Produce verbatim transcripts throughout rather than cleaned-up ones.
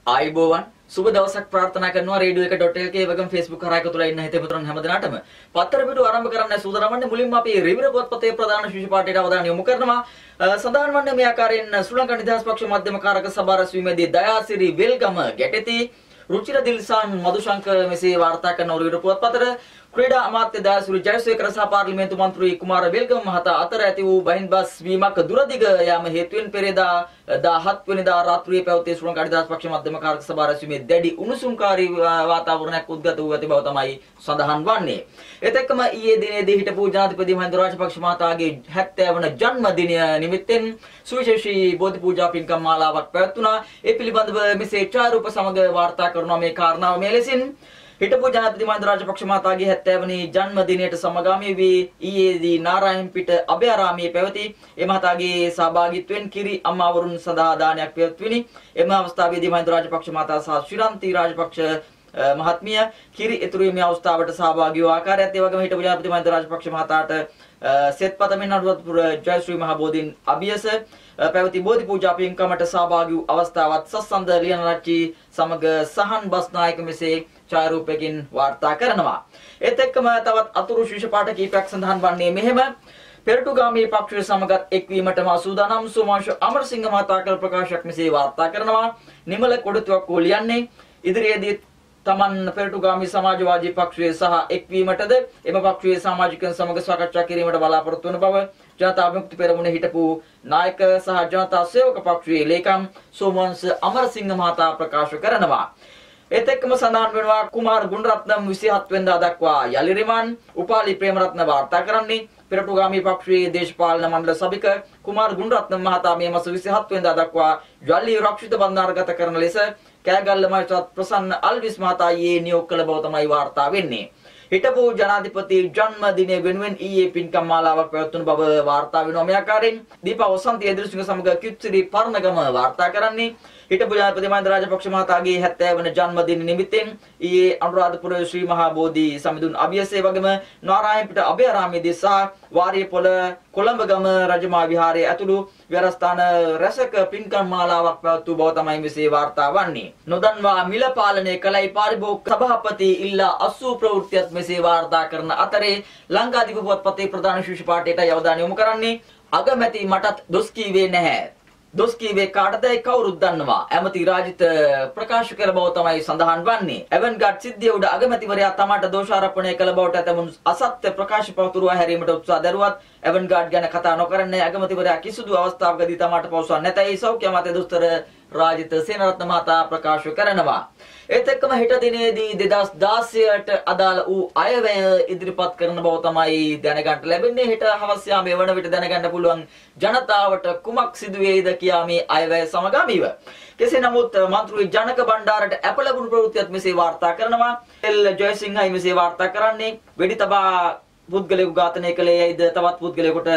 ආයුබෝවන් සුබ දවසක් ප්‍රාර්ථනා කරනවා රේඩියෝ එක ඩොට් එල් කේ වගේම Facebook කරා එකතු වෙලා ඉන්න හිතේ පුතුරන් හැමදෙනාටම පත්තර පිටු ආරම්භ කරන්න සූදානම් වන්නේ මුලින්ම අපි රිවිර පොත්පතේ ප්‍රධාන ශිෂ්‍ය පාඨයට අවධානය යොමු කරනවා සඳහන් වන්නේ මේ ආකාරයෙන් ශ්‍රී ලංකා නිදහස් පක්ෂ මධ්‍යම කාරක සභා රැස්වීමේදී දයාසිරි වෙල්ගම ගැටෙති රුචිර දිල්සාන් මදුශංක මෙසේ වාර්තා කරන රිවිර පොත්පතට ක්‍රීඩා අමාත්‍ය දයාසිරි ජයසේකර සහ පාර්ලිමේන්තු මන්ත්‍රී කුමාර වෙල්ගම මහතා අතර ඇති වූ බහින්බස් වීමක් දුරදිග යාම හේතුවෙන් පෙරේදා දාහත් වෙනිදා රාත්‍රියේ පැවති ශ්‍රී ලංකා නිදහස් පක්ෂ මධ්‍යම කාරක සභා රැස්වීමේ දැඩි උණුසුම්කාරී වාතාවරණයක් උද්ගත වූ ඇති බව තමයි සඳහන් වන්නේ. ඒත් එක්කම ඊයේ දිනේදී හිටපු ජනාධිපති මහින්ද රාජපක්ෂ මහතාගේ හැත්තෑ වන ජන්මදිනය නිමිත්තෙන් සුවිශේෂී බෝධි පූජා පින්කම් මාලාවක් පැවැත්වුණා. ඒ පිළිබඳව මෙසේ ඡායාරූප සමග වාර්තා කරනවා මේ කාරණාව මේ ලෙසින්. හිටපු ජනාධිපති මහින්ද රාජපක්ෂ මහතාගේ හැත්තෑ වනි ජන්මදිනයට සමගාමී වී ඊයේදී නාරායන්පිට අභයාරාමයේ පැවති ඒ මහතාගේ සහභාගීත්වයෙන් කිරි අම්මාවරුන් සඳහා දානයක් පැවැත්විනි. එම අවස්ථාවේදී මහින්ද රාජපක්ෂ මහතා සහ ශ්‍රීරන්ති රාජපක්ෂ මහත්මිය කිරි ඉතුරුීමේ අවස්ථාවට සහභාගී වූ ආකාරයත් ඒ වගේම හිටපු ජනාධිපති මහින්ද රාජපක්ෂ මහතාට සෙත්පතමින් අනුරාධපුර ජයශ්‍රී මහ බෝධීන් අභියස පැවති බෝධි පූජා පින්කමට සහභාගී වූ අවස්ථාවත් සස්සන්ද ලියනරච්චි සමග සහන් බස්නායක මෙසේ ඡායාරූපයකින් වාර්තා කරනවා. ඒත් එක්කම තවත් අතුරු ශිෂ්‍ය පාඨ කීපයක් සඳහන් වන්නේ මෙහෙම. පෙරටුගාමී පක්ෂය සමගත් එක්වීමට මා සූදානම් සෝමාංශ අමරසිංහ මහතා කළ ප්‍රකාශයක් මෙසේ වාර්තා කරනවා. නිමල කොඩතුවක් ලියන්නේ ඉදිරියේදී තමන් පෙරටුගාමී සමාජවාදී පක්ෂයේ සහ එක්වීමටද එම පක්ෂයේ සමාජිකයන් සමග සාකච්ඡා කිරීමට බලාපොරොත්තු වන බව ජනතා විමුක්ති පෙරමුණේ හිටපු නායක සහ ජනතා සේවක පක්ෂයේ ලේකම් සෝමවංශ අමරසිංහ මහතා ප්‍රකාශ කරනවා. ඒත් එක්කම සඳහන් වෙනවා කුමාර ගුණරත්නම් විසිහත් වෙනිදා දක්වා යලි රිමාන්ඩ් උපාලි ප්‍රේමරත්න වාර්තා කරන්නේ පෙරටුගාමී පක්ෂයේ දේශපාලන මණ්ඩල සභික කුමාර ගුණරත්නම් මහතා මේ මාස විසිහත් වෙනිදා දක්වා යලි රක්ෂිත බන්ධනාගත කරන ලෙස කෑගල්ල මහතාත් ප්‍රසන්න අල්විස් මහතා ඊයේ නියෝග කළ බව තමයි වාර්තා වෙන්නේ. හිටපු ජනාධිපති ජන්මදිනය වෙනුවෙන් ඊයේ පින්කම් මාලාවක් පැවැත්වුණු බව වාර්තා වෙනවා. මේ ආකාරයෙන් දීපා වසන්තී එදිරිසිංහ සමග කිත්සිරි පරණගම වාර්තා කරන්නේ හිටපු ජනාධිපති මහින්ද රාජපක්ෂ මහතාගේ හැත්තෑ වන ජන්මදින නිමිත්තෙන් ඊයේ අනුරාධපුර ශ්‍රී මහා බෝධි සමිඳුන් අභියසේ වගේම නාරායන්පිට අභයාරාමයේදී සහ වාරියපොළ කොළඹගම රජමා විහාරයේ ඇතුළු විහාරස්ථාන රැසක පින්කම් මාලාවක් පැවැත්වූ බව තමයි මෙසේ වාර්තා වන්නේ. නොදන්වා මිල පාලනය කළයි පාරිභෝගික සභාපති ඉල්ලා අසූ ප්‍රවෘත්තියත් මෙසේ වාර්තා කරන අතරේ ලංකාදීප පුවත්පතේ ප්‍රධාන ශිෂ්‍ය පාඨයට අවධානය යොමු කරන්නේ අගමැති මටත් දොස් කීවේ නැහැ. දොස් කීවේ කාටදයි කවුරුත් දන්නවා. ඇමති රාජිත ප්‍රකාශ කළ බව තමයි සඳහන් වන්නේ. එවන්ගඩ් සිද්ධිය උඩ අගමැතිවරයා තමාට දෝෂාරෝපණය කළ බවට ඇතමුණු අසත්‍ය ප්‍රකාශ පවතුරුවා හැරීමට උත්සාහ දරුවත් එවන්ගඩ් ගැන කතා නොකරන්නේ අගමැතිවරයා කිසිදු අවස්ථාවකදී තමාට පවසන්නේ නැතයි සෞඛ්‍ය අමාත්‍ය දොස්තර රාජිත සේනරත්න මහතා ප්‍රකාශ කරනවා. ඒත් එක්කම හෙට දිනේදී දෙදහස් දාසයට අදාළ වූ අයවැය ඉදිරිපත් කරන බව තමයි දැනගන්න ලැබෙන්නේ. හෙට හවස යාමේ වන විට දැනගන්න පුළුවන් ජනතාවට කුමක් සිදුවේද කියා මේ අයවැය සමගාමීව. කෙසේ නමුත් මන්ත්‍රී ජනක බණ්ඩාරට අප ලැබුණු ප්‍රවෘත්තියත් මෙසේ වාර්තා කරනවා. එල් ජයසිංහයි මෙසේ වාර්තා කරන්නේ වෙඩි තබා පුද්ගලයෙකු ඝාතනය කළේ යයිද තවත් පුද්ගලයෙකුට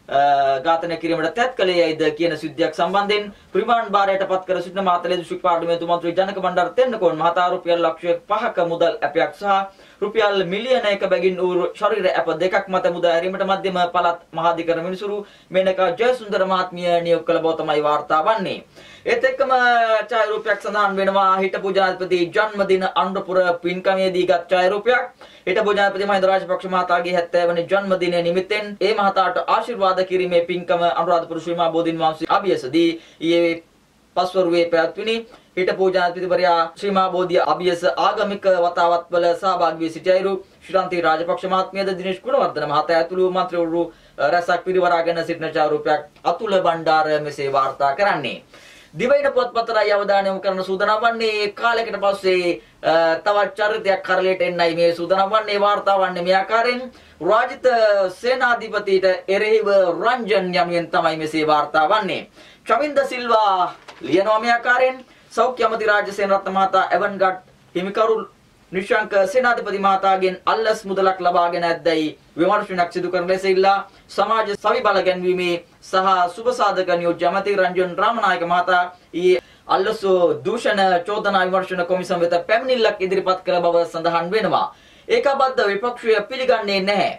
ඝාතනය කිරීමට තැත් කළේ යයිද කියන සිද්ධියක් සම්බන්ධයෙන් රිමාන්ඩ් භාරයට පත් කර සිටින මාතලේ දිස්ත්‍රික් පාර්ලිමේන්තු මන්ත්‍රී ජනක බණ්ඩාර තෙන්නකෝන් මහතා රුපියල් ලක්ෂ පහක මුදල් ඇපයක් සහ රුපියල් මිලියනයක බැගින් වූ ශරීර ඇප දෙකක් මත මුදා හැරීමට මධ්‍යම පළාත් මහාධිකරණ මිනිසුරු මේනකා ජයසුන්දර මහත්මිය නියෝග කළ බව තමයි වාර්තා වන්නේ. ඒත් එක්කම ඡායාරූපයක් සඳහන් වෙනවා හිටපු ජනාධිපති ජන්මදින අනුරපුර පින්කමේදී ගත් ඡායාරූපයක්. හිටපු ජනාධිපති මහින්ද රාජපක්ෂ මහතාගේ හැත්තෑ වන ජන්මදිනය නිමිත්තෙන් ඒ මහතාට ආශිර්වාද කිරීමේ පින්කම අනුරාධපුර ශ්‍රී මහා බෝධීන් වහන්සේ අභියසදී ඊයේ පස්වරුවේ පැවැත්විනි. හිටපු ජනාධිපතිවරයා ශ්‍රී මහා බෝධිය අභියස ආගමික වතාවත්වල සහභාගී වී සිටි අයුරු ශ්‍රීලන්තී රාජපක්ෂ මහත්මියද දිනේෂ් ගුණවර්ධන මහතා ඇතුළු මන්ත්‍රීවරු රැසක් පිරිවරාගෙන සිටින ඡායාරූපයක් අතුල බණ්ඩාර මෙසේ වාර්තා කරන්නේ. දිවයින පුවත්පතට අවධානය යොමු කරන සූදානම් වන්නේ කාලයකට පස්සේ තවත් චරිතයක් කරලයට එන්නයි මේ සූදානම් වන්නේ. වාර්තා වන්නේ මේ ආකාරයෙන් රාජිත සේනාධිපතිට එරෙහිව රංජන් යමින් තමයි මෙසේ වාර්තා වන්නේ. චමින්ද සිල්වා ලියනවා මේ ආකාරයෙන් සෞඛ්‍ය අමාත්‍ය රාජසේනරත්න මහතා එවන්ගඩ් හිමිකරු නිශාංක සේනාධිපති මහතාගෙන් අල්ලස් මුදලක් ලබාගෙන ඇද්දයි විමර්ශනයක් සිදු කරන ලෙස ඉල්ලා සමාජ සවි බල ගැන්වීමේ සහ සුබ සාධක නියෝජ්‍ය අමාත්‍ය රංජන් රාමනායක මහතා ඊයේ අල්ලස් දූෂණ චෝදනා විමර්ශන කොමිසම වෙත පැමිණිල්ලක් ඉදිරිපත් කළ බව සඳහන් වෙනවා. ඒකබද්ධ විපක්ෂය පිළිගන්නේ නැහැ.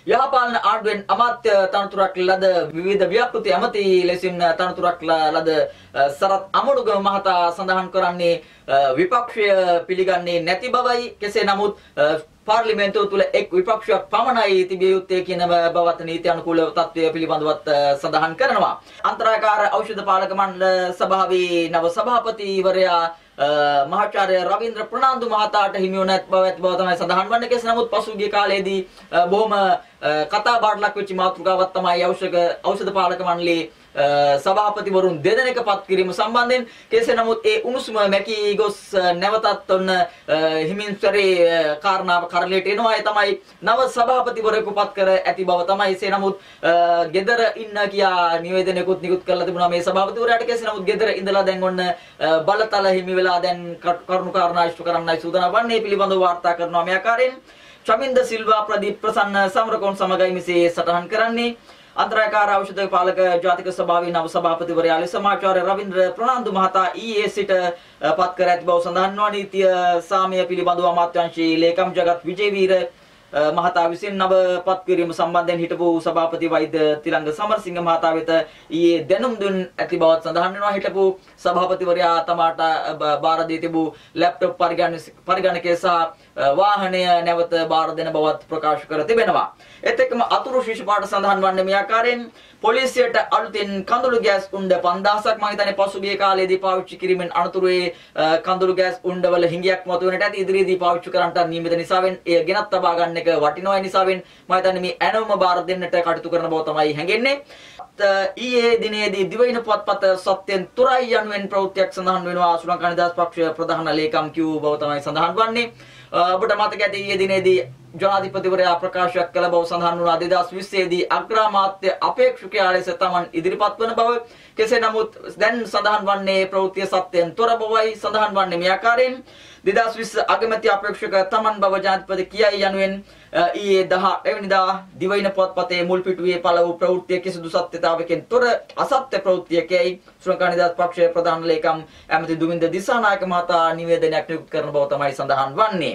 යහපාලන ආණ්ඩුවෙන් අමාත්‍ය තනතුරක් ලද විවිධ ව්‍යාපෘති ඇමති ලෙසින් තනතුරක් ලද සරත් අමනුගම මහතා සඳහන් කරන්නේ විපක්ෂය පිළිගන්නේ නැති බවයි. කෙසේ නමුත් පාර්ලිමේන්තුව තුළ එක් විපක්ෂයක් පමණයි තිබිය යුත්තේ කියන බවත් නීති අනුකූල තත්ත්වය පිළිබඳවත් සඳහන් කරනවා. අන්තරාකාර ඖෂධ පාලක මණ්ඩල සභාවේ නව සභාපතිවරයා මහාචාර්ය රවීන්ද්‍ර ප්‍රනාන්දු මහතාට හිමි වන බව ඇති බව තමයි සඳහන් වන්නේ. කෙසේ නමුත් පසුගිය කාලයේදී බොහොම කතා බාට ලක් වෙච්ච මාතෘකාවක් තමයි ඖෂධ ඖෂධ පාලක මණ්ඩලයේ සභාපතිවරුන් දෙදෙනෙක් පත් කිරීම සම්බන්ධයෙන්. කෙසේ නමුත් ඒ උණුසුම මැකී ගොස් නැවතත් ඔන්න හිමින්තරේ කාරණාව කරලයට එනවා. ඒ තමයි නව සභාපතිවරයෙකු පත් කර ඇති බව තමයි. එසේ නමුත් ගෙදර ඉන්න කියා නිවේදනයකුත් නිකුත් කරලා තිබුණා මේ සභාපතිවරයාට. කෙසේ නමුත් ගෙදර ඉඳලා දැන් ඔන්න බලතල හිමි වෙලා දැන් කරුණු කාරණා ඉෂ්ට කරන්නයි සූදානම් වන්නේ පිළිබඳව වාර්තා කරනවා මේ ආකාරයෙන්. චමින්ද සිල්වා ප්‍රදීප් ප්‍රසන්න සමරකෝන් සමගයි මෙසේ සටහන් කරන්නේ. අන්තරාකාර ඖෂධ පාලක ජාතික සභාවේ නව සභාපතිවරයා ලෙස මහාචාර්ය රවීන්ද්‍ර ප්‍රනාන්දු මහතා ඊයේ සිට පත් කර ඇති බව සඳහන් වන නීතිය සාමය පිළිබඳව අමාත්‍යාංශයේ ලේකම් ජගත් විජේවීර මහතා විසින් නව පත් කිරීම සම්බන්ධයෙන් හිටපු සභාපති වෛද්‍ය තිලංග සමරසිංහ මහතා වෙත ඊයේ දැනුම් දුන් ඇති බවත් සඳහන් වෙනවා. හිටපු සභාපතිවරයා තමාට බාර දී තිබූ ලැප්ටොප් පරිගණකය සහ වාහනය නැවත බාර දෙන බවත් ප්‍රකාශ කර තිබෙනවා. ඒත් එක්කම අතුරු ශිෂ්‍ය පාඨ සඳහන් වන්නේ මේ ආකාරයෙන් පොලිසියට අලුතින් කඳුළු ගෑස් උණ්ඩ පන්දාසක් මම හිතන්නේ පසුගිය කාලයේදී පාවිච්චි කිරීමෙන් අනතුරු ඒ කඳුළු ගෑස් උණ්ඩවල හිඟයක් මතුවෙනට ඇති. ඉදිරියේදී පාවිච්චි කරන්නට නියමිත නිසාවෙන් එය ගෙනත් තබා ගන්න එක වටිනවා. ඒ නිසාවෙන් මම හිතන්නේ මේ ඇනවම බාර දෙන්නට කටයුතු කරන බව තමයි හැඟෙන්නේ. ඊයේ දිනේදී දිවයින පුවත්පත සත්‍යෙන් තුරයි යනුවෙන් ප්‍රවෘත්තියක් සඳහන් වෙනවා. ශ්‍රී ලංකා නිදහස් පක්ෂ ප්‍රධාන ලේකම් කියූ බව තමයි සඳහන් වන්නේ. ඔබට මතක ඇති ඊයේ දිනේදී ජනාධිපතිවරයා ප්‍රකාශයක් කළ බව සඳහන් වුණා. දෙදහස් විස්සේ දී අග්‍රාමාත්‍ය අපේක්ෂකයා ලෙස තමන් ඉදිරිපත් වන බව. කෙසේ නමුත් දැන් සඳහන් වන්නේ ප්‍රවෘත්තිය සත්‍යයෙන් තොර බවයි සඳහන් වන්නේ මේ ආකාරයෙන්. දෙදහස් විස්ස අගමැති අපේක්ෂක තමන් බව ජනාධිපති කියයි යනුවෙන් ඊයේ දහ වෙනිදා දිවයින පුවත්පතේ මුල් පිටුවේ පළ වූ ප්‍රවෘත්තිය කිසිදු සත්‍යතාවකින් තොර අසත්‍ය ප්‍රවෘත්තියකයි ශ්‍රී ලංකා නිදහස් පක්ෂයේ ප්‍රධාන ලේකම් ඇමති දුමින්ද දිසානායක මහතා නිවේදනයක් නිකුත් කරන බව තමයි සඳහන් වන්නේ.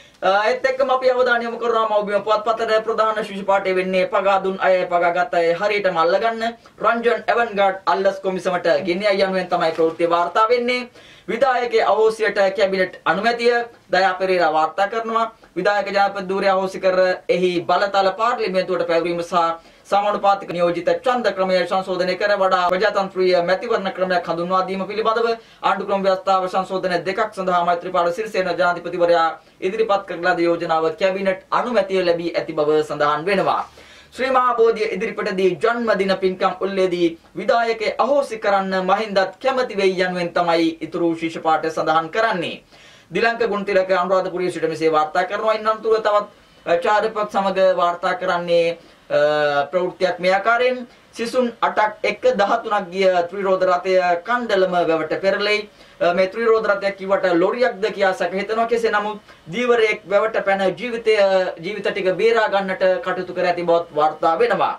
ඒත් එක්කම අපි අවධානය යොමු කරනවා මව්බිම පුවත්පතේ ප්‍රධාන ශිෂ්‍ය පාඨය වෙන්නේ පගා දුන් අය පගාගත් අය හරියටම අල්ලගන්න රංජන් එවන්ගාඩ් අල්ලස් කොමිසමට ගෙනියයි යනුවෙන් තමයි ප්‍රවෘත්තිය වාර්තා වෙන්නේ. විධායකගේ අවෝසියට කැබිනට් අනුමැතිය දයා පෙරේරා වාර්තා කරනවා. විධායක ජනාධිපති ධූරය අවෝසි කර එහි බලතල පාර්ලිමේන්තුවට පැවරීම සහ සමානුපාතික නියෝජිත ඡන්ද ක්‍රමය සංශෝධනය කර වඩා ප්‍රජාතන්ත්‍රීය මැතිවරණ ක්‍රමයක් හඳුන්වා දීම පිළිබඳව ආණ්ඩු ක්‍රම ව්‍යවස්ථාව සංශෝධන දෙකක් සඳහා මෛත්‍රීපාල සිරිසේන ජනාධිපතිවරයා ඉදිරිපත් කරන ලද යෝජනාව කැබිනට් අනුමැතිය ලැබී ඇති බව සඳහන් වෙනවා. ශ්‍රී මහා බෝධිය ඉදිරිපටදී ජන්මදින පින්කම් උල්ලේදී විධායකේ අහෝසි කරන්න මහින්දත් කැමති වෙයි යනුවෙන් තමයි ඉතුරු ශිෂ්‍ය පාඨය සඳහන් කරන්නේ. දිලංක ගුණතිලක අනුරාධපුරයේ සිට මෙසේ වාර්තා කරනවා. ඉන්නතුරු තවත් චාරපක් සමග වාර්තා කරන්නේ ප්‍රවෘත්තියක් මේ ආකාරයෙන් සිසුන් අටක් එක්ක දහතුනක් ගිය ත්‍රිරෝද රථය කණ්ඩලම වැවට පෙරළෙයි. මේ ත්‍රිරෝද රථයක් කිවට ලොරියක්ද කියා සැක හිතනවා. කෙසේ නමුත් දීවරයෙක් වැවට පැන ජීවිතය ජීවිත ටික බේරා ගන්නට කටයුතු කර ඇති බවත් වාර්තා වෙනවා.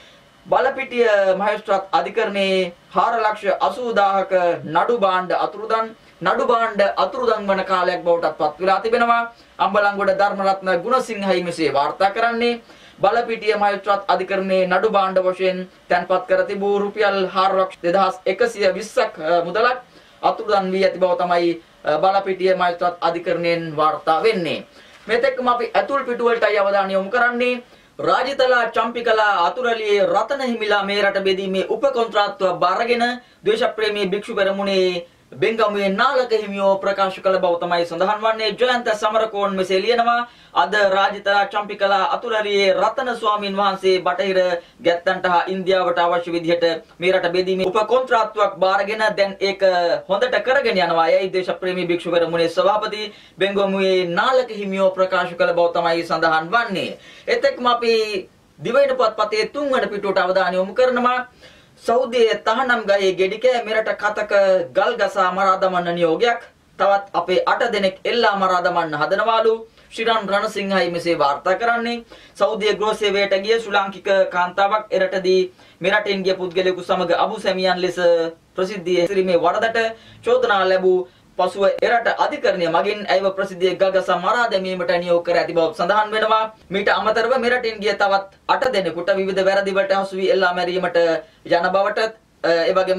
බලපිටිය මහේස්ත්‍රාත් අධිකරණයේ හාර ලක්ෂ අසූ දාහක නඩු භාණ්ඩ අතුරුදන් නඩු භාණ්ඩ අතුරුදන් වන කාලයක් බවට පත් වෙලා තිබෙනවා. අම්බලන්ගොඩ ධර්මරත්න ගුණසිංහයි මෙසේ වාර්තා කරන්නේ. බලපිටිය මහේස්ත්‍රාත් අධිකරණයේ නඩු භාණ්ඩ වශයෙන් තැන්පත් කර තිබූ රුපියල් හාර ලක්ෂ දෙදහස් එකසිය විස්සක් මුදලක් අතුරුදන් වී ඇති බව තමයි බලපිටිය මහේස්ත්‍රාත් අධිකරණයෙන් වාර්තා වෙන්නේ. මේත් එක්කම අපි අතුල් පිටුවලටයි අවධානය යොමු කරන්නේ. රාජතලා චම්පිකලා අතුරලියේ රතන හිමිලා මේ රට බෙදීමේ උපකොන්ත්‍රාත්තුව බාරගෙන ද්වේෂප්‍රේමී භික්ෂු පෙරමුණේ බෙන්ගමුවේ නාලක හිමියෝ ප්‍රකාශ කළ බව තමයි සඳහන් වන්නේ. ජයන්ත සමරකෝන් මෙසේ ලියනවා. අද රාජතලා චම්පිකලා අතුරලියේ රතන ස්වාමින් වහන්සේ බටහිර ගැත්තන්ට හා ඉන්දියාවට අවශ්‍ය විදිහට මේ රට බෙදීමේ උපකොන්ත්‍රාත්තුවක් බාරගෙන දැන් ඒක හොඳට කරගෙන යනවා. යයි ද්වේෂප්‍රේමී භික්ෂු පෙරමුණේ සභාපති බෙන්ගමුවේ නාලක හිමියෝ ප්‍රකාශ කළ බව තමයි සඳහන් වන්නේ. ඒත් එක්කම අපි දිවයින පුවත්පතේ තුන්වන පිටුවට අවධානය යොමු කරනවා. සෞදියේ තහනම් ගහේ ගෙඩිකෑ මෙරට කතක ගල් ගසා මරා දමන්න නියෝගයක්. තවත් අපේ අට දෙනෙක් එල්ලා මරා දමන්න හදනවාලු. ශිරන් රණසිංහයි මෙසේ වාර්තා කරන්නේ. සෞදිය ගෘහ සේවයට ගිය ශ්‍රී ලාංකික කාන්තාවක් එරටදී මෙරටින් ගිය පුද්ගලයෙකු සමග අබු සැමියන් ලෙස ප්‍රසිද්ධියේ හැසිරීමේ වරදට චෝදනා ලැබූ පසුව එරට අධිකරණය මගින් ඇයව ප්‍රසිද්ධියේ ගගස මරා දැමීමට නියෝග කර ඇති බව සඳහන් වෙනවා. මීට අමතරව මෙරටින් ගිය තවත් අට දෙනෙකුට විවිධ වැරදි වලට හසු වී එල්ලා මැරීමට යන බවට ඒ වගේම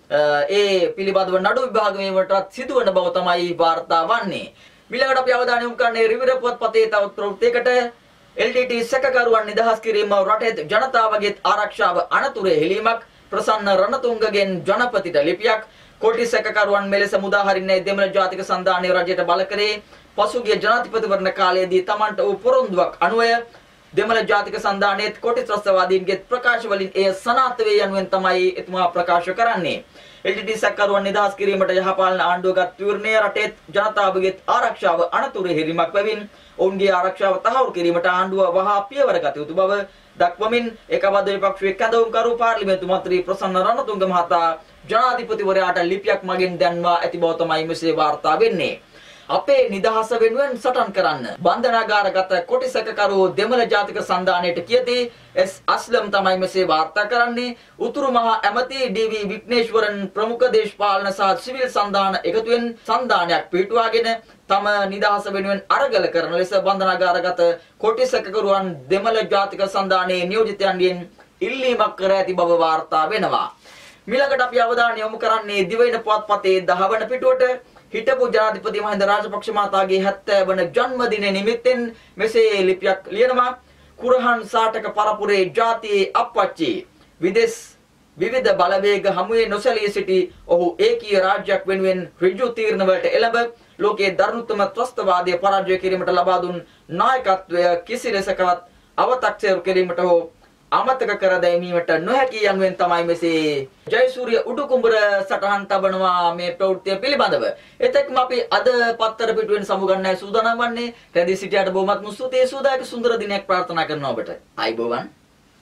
ඒ පිළිබඳව නඩු විභාග වීමටත් සිදුවන බව තමයි වාර්තා වන්නේ. ඊළඟට අපි අවධානය යොමු කරන්නේ රිවිර පුවත්පතේ තවත් ප්‍රවෘත්තියකට. එල් ටී ටී සැකකරුවන් නිදහස් කිරීම රටේ ජනතාවගේ ආරක්ෂාව අනතුරේ හෙළීමක්. ප්‍රසන්න රණතුංගගෙන් ජනපතිට ලිපියක්. කොටි සැකකරුවන් මෙලෙස මුදා හරින්නේ දෙමළ ජාතික සන්ධානයේ රජයට බල කරේ. පසුගිය ජනාධිපතිවරණ කාලයේදී Tamanට වූ පොරොන්දුවක් අනුවය දෙමළ ජාතික සන්ධානයේ කොටි ත්‍රස්තවාදීන්ගේ ප්‍රකාශ වලින් එය සනාථ වේ යනුවෙන් තමයි එතුමා ප්‍රකාශ කරන්නේ. එල් ටී ටී සැකකරුවන් නිදහස් කිරීමට යහපාලන ආණ්ඩුවගත් තීරණය රටේ ජනතාවගේ ආරක්ෂාව අනතුරේ හෙළීමක් බැවින් ඔවුන්ගේ ආරක්ෂාව තහවුරු කිරීමට ආණ්ඩුව වහා පියවර ගත යුතු බව දක්වමින් ඒකබද්ධ විපක්ෂයේ කැඳවුම්කරු පාර්ලිමේන්තු මන්ත්‍රී ප්‍රසන්න රණතුංග මහතා ජනාධිපතිවරයාට ලිපියක් මගින් දැන්වා ඇති බව තමයි මෙසේ වාර්තා වෙන්නේ. අපේ නිදහස වෙනුවෙන් සටන් කරන්න බන්ධනාගාරගත කොටි සැකකරුවෝ දෙමළ ජාතික සන්ධානයට කියති. එස් අස්ලම් තමයි මෙසේ වාර්තා කරන්නේ. උතුරු මහා ඇමති ඩී වී විග්නේශ්වරන් ප්‍රමුඛ දේශපාලන සහ සිවිල් සන්ධාන එකතුවෙන් සන්ධානයක් පිටුවාගෙන තම නිදහස වෙනුවෙන් අරගල කරන ලෙස බන්ධනාගාරගත කොටි සැකකරුවන් දෙමළ ජාතික සන්ධානයේ නියෝජිතයන්ගෙන් ඉල්ලීමක් කර ඇති බව වාර්තා වෙනවා. ඊළඟට අපි අවධානය යොමු කරන්නේ දිවයින පුවත්පතේ දහ වන පිටුවට. හිටපු ජනාධිපති මහින්ද රාජපක්ෂ මහතාගේ හැත්තෑ වන ජන්මදිනය නිමිත්තෙන් මෙසේ ලිපියක් ලියනවා. කුරහන් සාටක පරපුරේ ජාතියේ අප්පච්චි විදෙස් විවිධ බලවේග හමුවේ නොසැලී සිටි ඔහු ඒකීය රාජ්‍යයක් වෙනුවෙන් ඍජු තීරණ වලට එළඹ ලෝකයේ දරුණුතම ත්‍රස්තවාදය පරාජය කිරීමට ලබා දුන් නායකත්වය කිසි ලෙසකවත් අවතක්සේරු කිරීමට හෝ අමතක කර දැමීමට නොහැකි යනුවෙන් තමයි මෙසේ ජයසූරිය උඩුකුඹුර සටහන් තබනවා මේ ප්‍රවෘත්තිය පිළිබඳව. එතෙක්ම අපි අද පත්තර පිටුවෙන් සමුගන්නයි සූදානම් වන්නේ. රැඳී සිටියට බොහොමත් ස්තුතියි. සූදායක සුන්දර දිනයක් ප්‍රාර්ථනා කරනවා ඔබට. ආයුබෝවන්.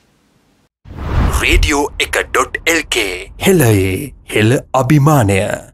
රේඩියෝ එක.එල්.කේ හෙළයේ හෙළ අභිමානය